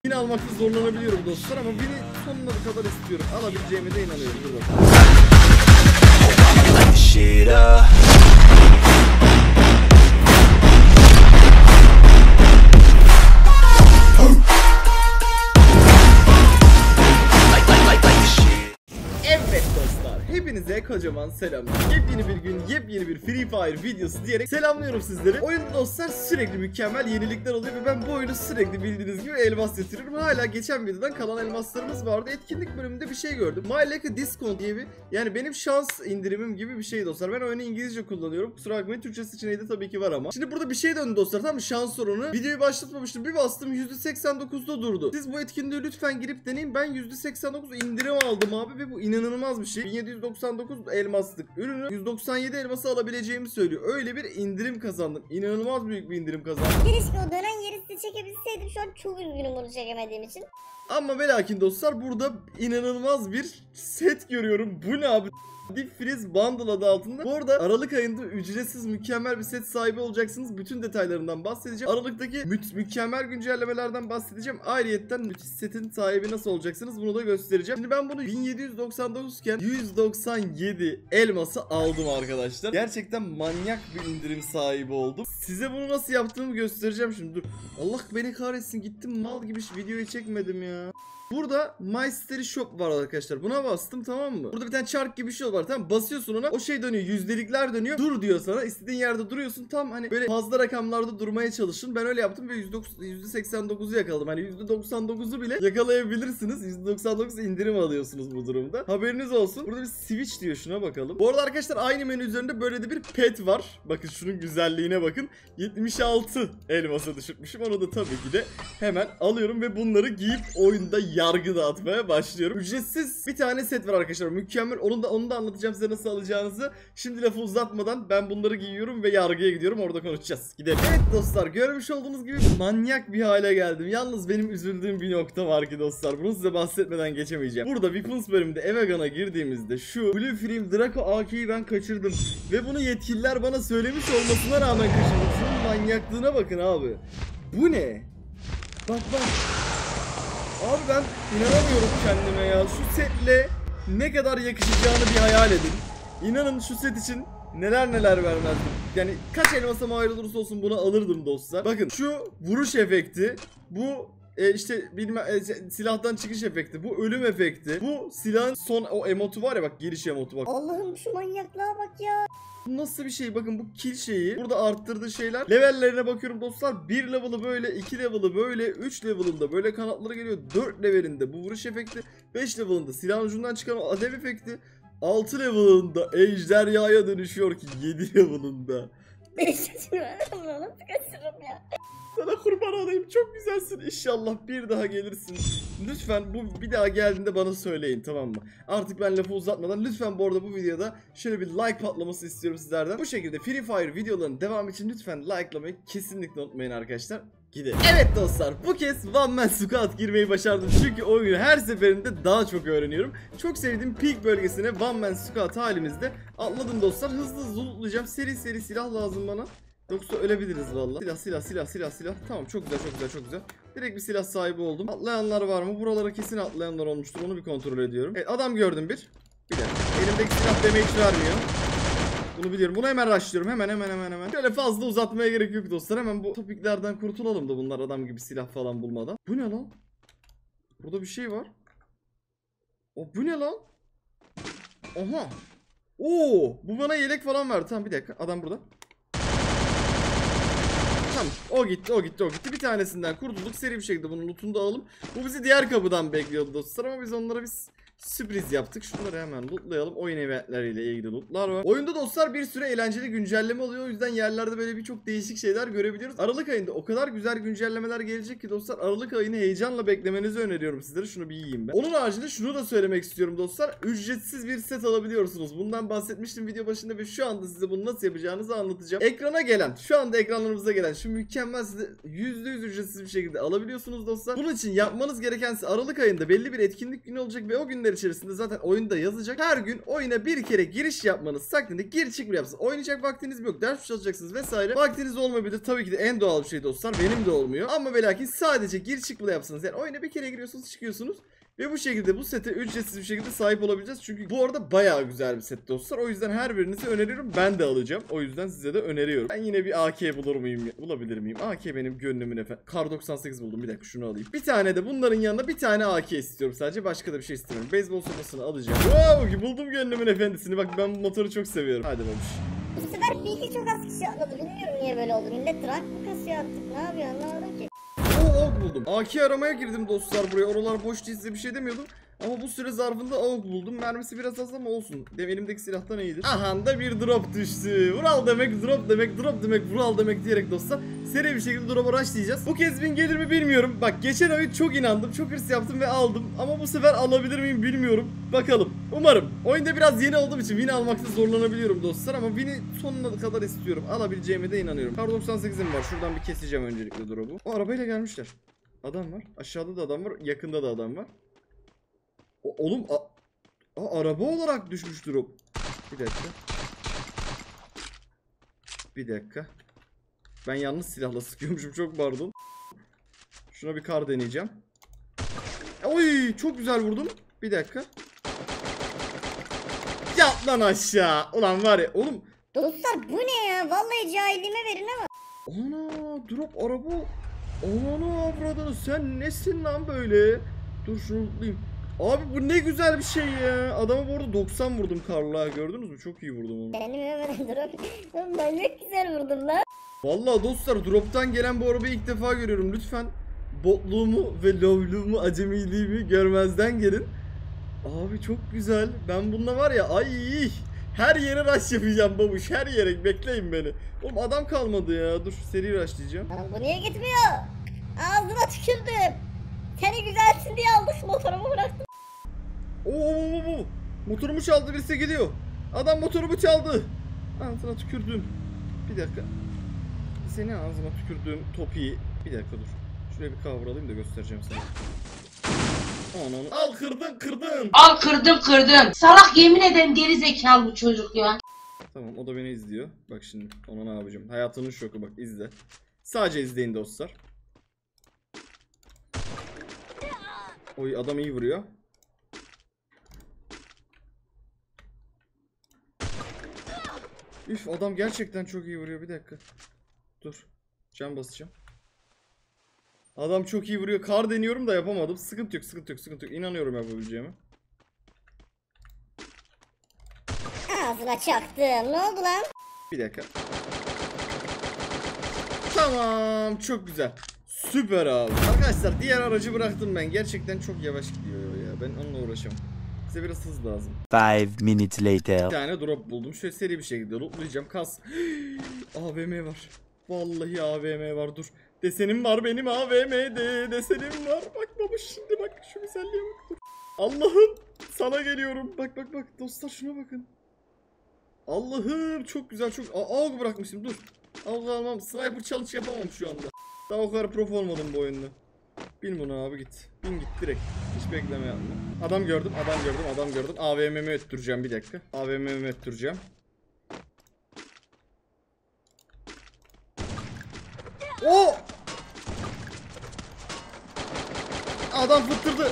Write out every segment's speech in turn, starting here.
Yine almakta zorlanabiliyorum dostlar ama beni sonuna kadar istiyorum. Alabileceğime de inanıyorum. Dur bakalım. Evet dostlar, hepinize kocaman selamlar. Yepyeni bir gün, yepyeni bir Free Fire videosu diyerek selamlıyorum sizleri. Oyunda dostlar sürekli mükemmel yenilikler oluyor ve ben bu oyunu sürekli bildiğiniz gibi elmas yatırıyorum. Hala geçen videodan kalan elmaslarımız vardı. Etkinlik bölümünde bir şey gördüm. My Lucky Discount diye bir, yani benim şans indirimim gibi bir şey dostlar. Ben oyunu İngilizce kullanıyorum. Kusura bakmayın, Türkçe seçeneği de tabii ki var ama. Şimdi burada bir şey döndü dostlar, tamam mı? Şans sorunu. Videoyu başlatmamıştım. Bir bastım %89'da durdu. Siz bu etkinliğe lütfen girip deneyin. Ben %89 indirim aldım abi ve bu inanılmaz bir şey. 1799 elmaslık ürünü 197 elması alabileceğimi söylüyor. Öyle bir indirim kazandım. İnanılmaz büyük bir indirim kazandım. Keşke o dönen yeri size çekebilseydim. Şu an çok üzgünüm bunu çekemediğim için. Ama ve lakin dostlar burada inanılmaz bir set görüyorum. Bu ne abi? Deep Freeze Bundle adı altında. Bu arada Aralık ayında ücretsiz mükemmel bir set sahibi olacaksınız. Bütün detaylarından bahsedeceğim. Aralıktaki mükemmel güncellemelerden bahsedeceğim. Ayrıyetten müthiş setin sahibi nasıl olacaksınız bunu da göstereceğim. Şimdi ben bunu 1799 iken 197 elması aldım arkadaşlar. Gerçekten manyak bir indirim sahibi oldum. Size bunu nasıl yaptığımı göstereceğim şimdi. Dur. Allah beni kahretsin, gittim mal gibi videoyu çekmedim ya. Burada My Story Shop var arkadaşlar. Buna bastım, tamam mı? Burada bir tane çark gibi bir şey var, tamam. Basıyorsun ona, o şey dönüyor, yüzdelikler dönüyor. Dur diyor sana, istediğin yerde duruyorsun. Tam hani böyle fazla rakamlarda durmaya çalışın. Ben öyle yaptım ve %89'u yakaladım. Hani %99'u bile yakalayabilirsiniz. %99 indirim alıyorsunuz bu durumda. Haberiniz olsun. Burada bir switch diyor, şuna bakalım. Bu arada arkadaşlar aynı menü üzerinde böyle de bir pet var. Bakın şunun güzelliğine bakın. 76 elmasa düşürmüşüm. Onu da tabii ki de hemen alıyorum ve bunları giyip oyunda yargı dağıtmaya başlıyorum. Ücretsiz bir tane set var arkadaşlar. Mükemmel. Onu da anlatacağım size nasıl alacağınızı. Şimdi lafı uzatmadan ben bunları giyiyorum ve yargıya gidiyorum. Orada konuşacağız. Gidelim. Evet dostlar, görmüş olduğunuz gibi manyak bir hale geldim. Yalnız benim üzüldüğüm bir nokta var ki dostlar. Bunu size bahsetmeden geçemeyeceğim. Burada Weapons bölümünde Evagan'a girdiğimizde şu Blue Flame Draco AK'yi ben kaçırdım. Ve bunu yetkililer bana söylemiş olmasına rağmen kaçırdım. Şunun manyaklığına bakın abi. Bu ne? Bak bak. Abi ben inanamıyorum kendime ya. Şu setle ne kadar yakışacağını bir hayal edin. İnanın şu set için neler vermezdim. Yani kaç elmasam ayrılırsa olsun bunu alırdım dostlar. Bakın şu vuruş efekti, bu işte silahtan çıkış efekti, bu ölüm efekti, bu silahın son o emotu var ya, bak giriş emotu bak. Allah'ım şu manyaklığa bak ya. Bu nasıl bir şey? Bakın bu kill şeyi. Burada arttırdığı şeyler. Levellerine bakıyorum dostlar. 1 level'ı böyle, 2 level'ı böyle, 3 level'ında böyle kanatları geliyor. 4 level'inde bu vuruş efekti. 5 level'ında silahın ucundan çıkan o alev efekti. 6 level'ında ejderhaya dönüşüyor ki 7 level'ında. Beni şaşırıyorum. Nasıl kaçırırım ya? Sana kurban olayım, çok güzelsin. İnşallah bir daha gelirsin. Lütfen bu bir daha geldiğinde bana söyleyin, tamam mı? Artık ben lafı uzatmadan lütfen bu arada bu videoda şöyle bir like patlaması istiyorum sizlerden. Bu şekilde Free Fire videolarının devamı için lütfen likelamayı kesinlikle unutmayın arkadaşlar. Gidelim. Evet dostlar, bu kez One Man Squad girmeyi başardım. Çünkü oyunu her seferinde daha çok öğreniyorum. Çok sevdiğim Peak bölgesine One Man Squad halimizde atladım dostlar. Hızlı lootlayacağım. Seri silah lazım bana. Yoksa ölebiliriz vallahi. Silah. Tamam, çok güzel. Direkt bir silah sahibi oldum. Atlayanlar var mı? Buralara kesin atlayanlar olmuştur. Onu bir kontrol ediyorum. Evet, adam gördüm bir. Bir dakika. Elimdeki silah damage vermiyor. Bunu biliyorum. Bunu hemen rushlıyorum. Hemen. Şöyle fazla uzatmaya gerek yok dostlar. Hemen bu topiklerden kurtulalım da bunlar adam gibi silah falan bulmadan. Bu ne lan? Burada bir şey var. Bu ne lan? Oha. Oo, bu bana yelek falan verdi. Tamam, bir dakika. Adam burada. Tamam, o gitti. Bir tanesinden kurtulduk. Seri bir şekilde bunun lootunu da alalım. Bu bizi diğer kapıdan bekliyordu dostlar ama biz onlara sürpriz yaptık. Şunları hemen lootlayalım. Oyun eventleriyle ilgili lootlar var. Oyunda dostlar bir süre eğlenceli güncelleme oluyor. O yüzden yerlerde böyle birçok değişik şeyler görebiliyoruz. Aralık ayında o kadar güzel güncellemeler gelecek ki dostlar, Aralık ayını heyecanla beklemenizi öneriyorum sizlere. Şunu bir yiyeyim ben. Onun haricinde şunu da söylemek istiyorum dostlar. Ücretsiz bir set alabiliyorsunuz. Bundan bahsetmiştim video başında ve şu anda size bunu nasıl yapacağınızı anlatacağım. Ekrana gelen, şu anda ekranlarımıza gelen şu mükemmel size %100 ücretsiz bir şekilde alabiliyorsunuz dostlar. Bunun için yapmanız gereken, Aralık ayında belli bir etkinlik günü olacak ve o günler içerisinde zaten oyunda yazacak. Her gün oyuna bir kere giriş yapmanız takdirde gir çık bir yapsın. Oynayacak vaktiniz yok. Ders çalışacaksınız vesaire. Vaktiniz olmayabilir. Tabii ki de en doğal bir şey dostlar. Benim de olmuyor. Ama ve lakin sadece gir çık bile yapsanız. Yani oyuna bir kere giriyorsunuz çıkıyorsunuz. Ve bu şekilde bu sete ücretsiz bir şekilde sahip olabileceğiz. Çünkü bu arada bayağı güzel bir set dostlar. O yüzden her birinizi öneriyorum. Ben de alacağım. O yüzden size de öneriyorum. Ben yine bir AK bulur muyum? Bulabilir miyim? AK benim gönlümün efendim. Kar 98 buldum. Bir dakika şunu alayım. Bir tane de bunların yanına bir tane AK istiyorum sadece. Başka da bir şey istemiyorum. Beyzbol sopasını alacağım. Wow, buldum gönlümün efendisini. Bak ben bu motoru çok seviyorum. Hadi babuş. Bu sefer bilgi çok az kişi atladı. Bilmiyorum niye böyle oldu. Millet rank mı kasıyor artık? Ne yapıyor anlamadım ki. AUG buldum. AK aramaya girdim dostlar buraya. Oralar boş değil, size bir şey demiyordum. Ama bu süre zarfında AUG buldum. Mermisi biraz az ama olsun. Elimdeki silahtan iyidir. Aha da bir drop düştü. Vural demek, drop demek, drop demek, vural demek diyerek dostlar seri bir şekilde drop'a rushlayacağız. Bu kez win gelir mi bilmiyorum. Bak geçen oyun çok inandım. Çok hırs yaptım ve aldım. Ama bu sefer alabilir miyim bilmiyorum. Bakalım. Umarım. Oyunda biraz yeni olduğum için win almakta zorlanabiliyorum dostlar. Ama win'i sonuna kadar istiyorum. Alabileceğime de inanıyorum. Kar 98'im var. Şuradan bir keseceğim öncelikle drop'u. O arabayla gelmişler. Adam var. Aşağıda da adam var. Yakında da adam var. Oğlum araba olarak düşmüş drop. Bir dakika. Bir dakika. Ben yalnız silahla sıkıyormuşum, çok pardon. Şuna bir kar deneyeceğim. Oy çok güzel vurdum. Bir dakika. Yat lan aşağı. Ulan var ya oğlum. Dostlar bu ne ya? Vallahi cahilliğime verin ama. Ana drop araba. Ana avradını sen nesin lan böyle? Dur şunu unutayım. Abi bu ne güzel bir şey ya. Adamı bu arada 90 vurdum karla. Gördünüz mü? Çok iyi vurdum onu. Benim ömrüm drop. Ben ne güzel vurdum lan. Vallahi dostlar drop'tan gelen bu arabayı ilk defa görüyorum. Lütfen botluğumu ve lovluğumu, acemiliğimi görmezden gelin. Abi çok güzel. Ben bununla var ya ay her yere rush yapacağım babuş. Her yere bekleyin beni. Oğlum adam kalmadı ya. Dur seri rushlayacağım. Lan bu niye gitmiyor? Ağzıma tükürdüm. Seni güzelsin diye aldık motorumu bıraktım. Oo, motorumu çaldı, birisi gidiyor. Adam motorumu çaldı. Ağzına tükürdüm. Bir dakika. Seni ağzına tükürdüğüm topiyi. Bir dakika dur. Şuraya bir kavralayım da göstereceğim sana. Ananı. Al kırdın. Al kırdım. Salak yemin ederim geri zekalı bu çocuk ya. Tamam o da beni izliyor. Bak şimdi ona ne yapacağım. Hayatının şoku bak izle. Sadece izleyin dostlar. Oy adam iyi vuruyor. Üf adam gerçekten çok iyi vuruyor, bir dakika. Dur. Can basacağım. Adam çok iyi vuruyor. Kar deniyorum da yapamadım. Sıkıntı yok. İnanıyorum yapabileceğime. Ağzına çaktım. Ne oldu lan? Bir dakika. Tamam çok güzel. Süper abi. Arkadaşlar diğer aracı bıraktım ben. Gerçekten çok yavaş gidiyor ya. Ben onunla uğraşamam. Size biraz hız lazım. 5 minutes later. Bir tane drop buldum. Şöyle seri bir şekilde lootlayacağım. Kas. AVM var. Vallahi AVM var. Dur. Desenim var benim AVM'de. Desenim var. Bak baba şimdi bak. Şu güzelliğe bak. Dur. Allah'ım. Sana geliyorum. Bak. Dostlar şuna bakın. Allah'ım çok güzel çok. AUG bırakmışım dur. AUG almam. Sniper challenge yapamam şu anda. Daha o kadar prof olmadım bu oyunda. Bin bunu abi git. Bin git direkt. Hiç bekleme yapma. Adam gördüm. AVM'mi öttüreceğim bir dakika. AVM'mi öttüreceğim. O! Adam fıttırdı.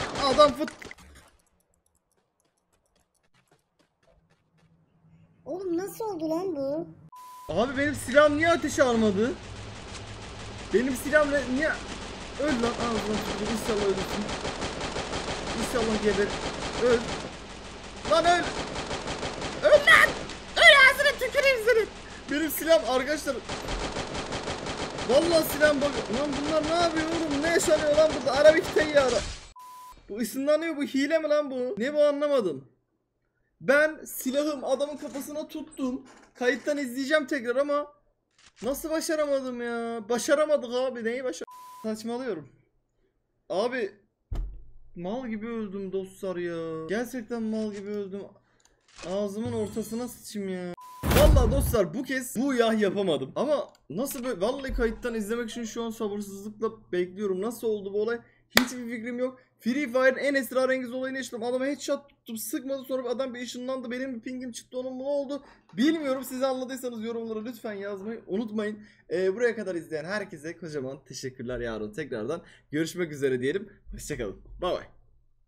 Oğlum nasıl oldu lan bu? Abi benim silahım niye ateşe almadı? Benim silahım niye... Öl lan ağzına tükürüm. İnşallah ölürsün. İnşallah geber. Öl. Lan öl. Öl lan. Öl ağzına tüküreyim senin. Benim silahım arkadaşlar. Vallahi silahım bak. Lan bunlar ne yapıyor oğlum? Ne yaşanıyor lan burada? Arabik teyyarı. Bu ısınlanıyor, bu hile mi lan bu? Ne bu anlamadım. Ben silahım adamın kafasına tuttum. Kayıttan izleyeceğim tekrar ama nasıl başaramadım ya? Başaramadık abi. Neyi saçmalıyorum. Abi mal gibi öldüm dostlar ya. Gerçekten mal gibi öldüm. Ağzımın ortasına sıçayım ya. Vallahi dostlar bu kez bu yah yapamadım. Ama nasıl böyle vallahi kayıttan izlemek için şu an sabırsızlıkla bekliyorum. Nasıl oldu bu olay? Hiçbir fikrim yok. Free Fire'ın en esrarengiz olayını yaşadım. Adama headshot tuttum, sıkmadı, sonra adam bir ışınlandı, benim bir pingim çıktı, onun ne oldu bilmiyorum. Siz anladıysanız yorumlara lütfen yazmayı unutmayın. Buraya kadar izleyen herkese kocaman teşekkürler. Yarın tekrardan görüşmek üzere diyelim. Hoşçakalın. Bay bay.